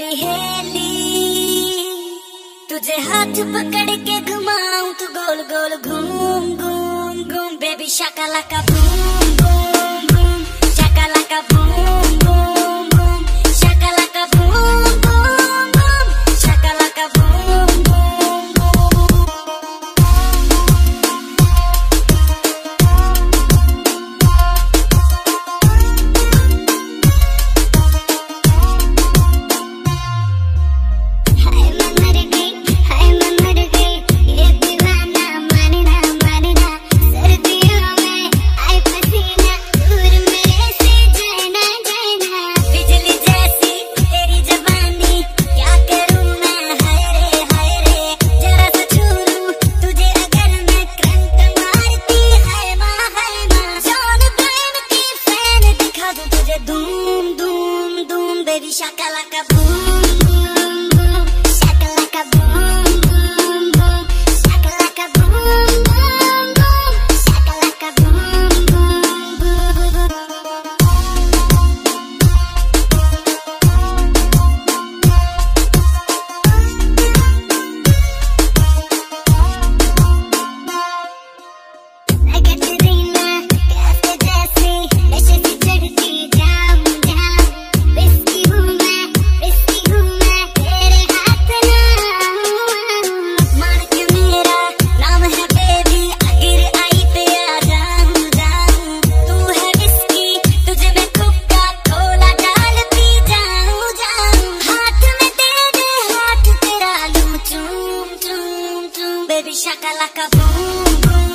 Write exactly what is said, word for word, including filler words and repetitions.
Heli, तुझे हाथ पकड़ के घुमाऊं तो गोल गोल घूम घूम घूम। Baby shakalaka boom boom boom, shakalaka boom boom boom, shakalaka boom boom boom, shakalaka boom boom boom. Doom, doom, doom, baby shakalaka boom, boom, boom, shakalaka boom, boom, boom, shakalaka boom, boom, boom, shakalaka boom, boom, boom. I get to Rina, कैसे जैसे नशे से चढ़ती जाम जाम, बिस्की हूँ मैं, बिस्की हूँ मैं, तेरे हाथ ना मान के मेरा नाम है बेबी, अगर आई पे आ जाऊँ जाऊँ। तू है बिस्की, तुझे मैं कोका कोला डाल पी जाऊँ जाऊँ। हाथ में दे दे हाथ तेरा लूँ चूम चूम चूम, बेबी शाकालाका बूम बूम।